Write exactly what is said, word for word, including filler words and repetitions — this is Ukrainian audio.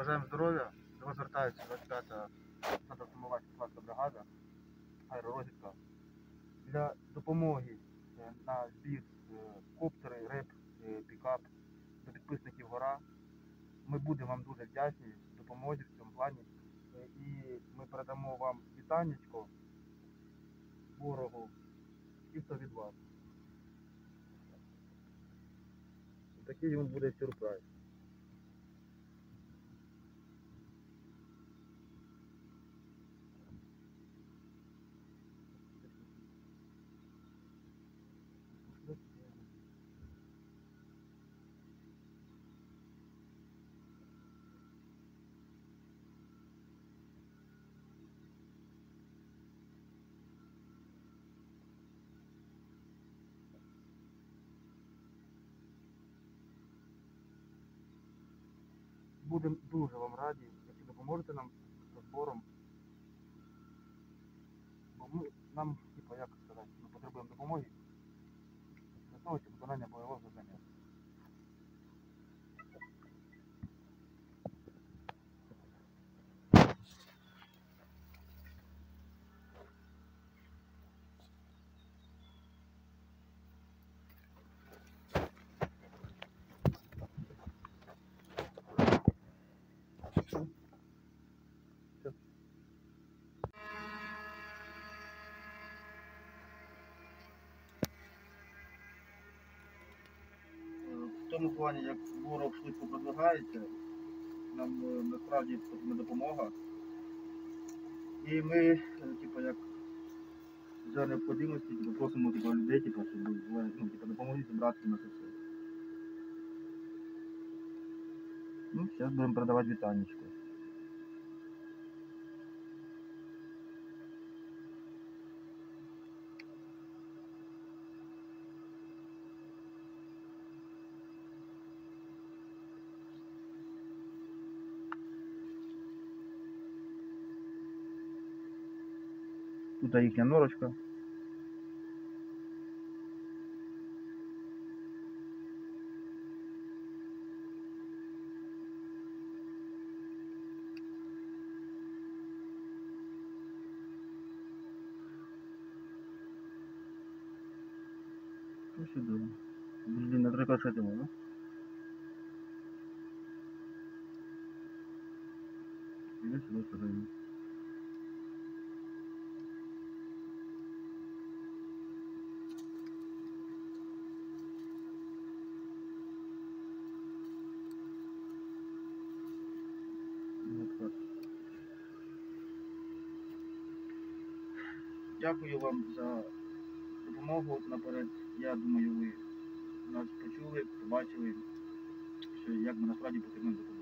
Бажаємо здоров'я. До вас звертається двадцять п'ята Центр-Самоварська бригада, аеророзвідка. Для допомоги на збір коптери, реп, пікап до підписників гора. Ми будемо вам дуже вдячні в допомозі в цьому плані. І ми передамо вам вітанечко ворогу чисто від вас. Такий він буде сюрприз. Будемо дуже вам раді, якщо допоможете нам з збором. Бо ми, нам, типу, як сказати, ми потребуємо допомоги для того, щоб виконання бойового завдання. В тому плані, як ворог швидко продвигається, нам е, насправді потрібна допомога. І ми, е, типу, як за необхідності, типу, просимо типу, людей, типу, щоб ну, типу, допомогли зібрати на це все. Ну, зараз будемо продавати вітанечко. Тут їхня норочка. Ну сюди. Блін, на три кашети можна. І сюди сюди. Дякую вам за допомогу наперед. Я думаю, ви нас почули, побачили, що як ми насправді потрібно допомогти.